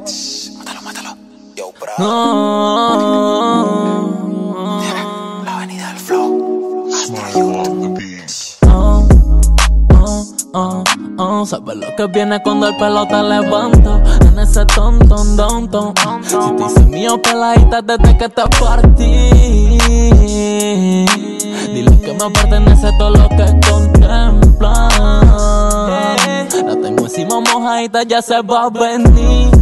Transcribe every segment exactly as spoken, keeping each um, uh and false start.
Mátalo, mátalo. Yo, bro. No. La avenida del flow. Astro Youth. Oh, oh, oh, oh. Sabes lo que viene cuando el pelo te levanto en ese ton, ton, don, ton. Si te hice mío peladita desde que te partí, dile que me pertenece todo lo que contempla. La tengo encima mojadita, ya se va a venir.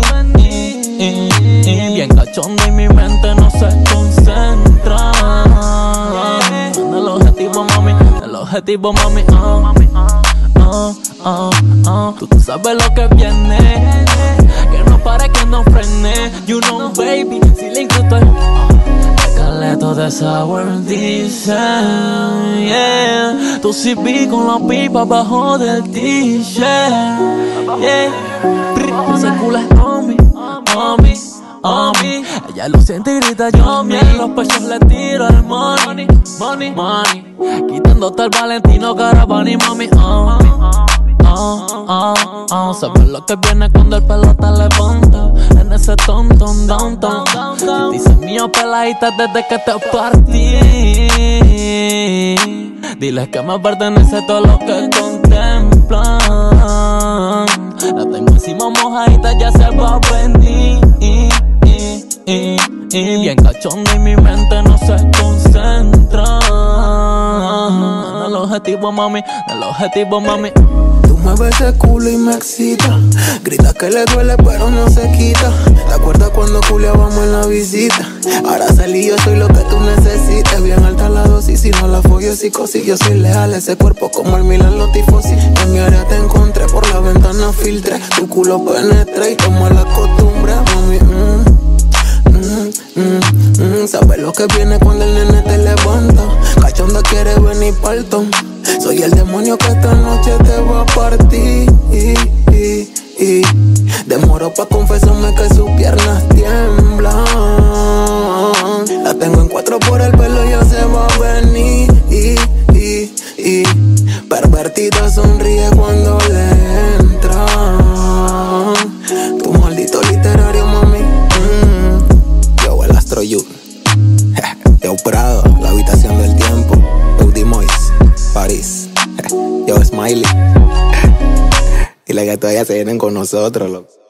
Bien cachonda y mi mente no se concentra en el objetivo, mami, en el objetivo, mami. Oh, oh, oh, oh. Tú, tú sabes lo que viene, que no pare, que no frene. You know, baby, si le incluso el escaleto de sour diesel, yeah. Tu C B con la pipa abajo del t-shirt, yeah. Ese culo es homie, homie, homie. Ella lo siente y grita yo, miel. Los pechos le tiro el money, money, money. Quitándote el Valentino Garavani, mami, oh, oh, oh, oh. Sabes lo que viene cuando el pelo te levanta en ese ton, ton, don, ton. Si te hice mío peladita desde que te partí, diles que me pertenece todo lo que contemplan. La tengo encima mojadita, ya se va a venir. Bien cachonda y mi mente no se concentra en el objetivo, mami, en el objetivo, mami. Tú me ves ese culo y me excita. Gritas que le duele pero no se quita. ¿Te acuerdas cuando culiábamos en la visita? Ahora salí, yo soy lo que tú necesites. Bien alta la dosis, si no la follo psicosis. Yo soy leal, ese cuerpo como el Milan los tifosis. En mi área te encontré, por la ventana filtré. Tu culo penetré y como la costumbre, mami. mm, mm, mm, mm. Sabes lo que viene cuando el nene te levanta. Cachonda quiere venir parto. Soy el demonio que esta noche te va a partir. Y, y, y. Demoro pa' confesarme que sus piernas tiemblan. La tengo en cuatro por el pelo, ya se va a venir. Y, y, y. Pervertida sonríe cuando le entra. Tu maldito literario, mami. mm. Yo, el Astro Youth. Yo, Prado, la habitación del tiempo. Audi Mois, París. Yo, Smiley. Dile que todavía se vienen con nosotros, loco.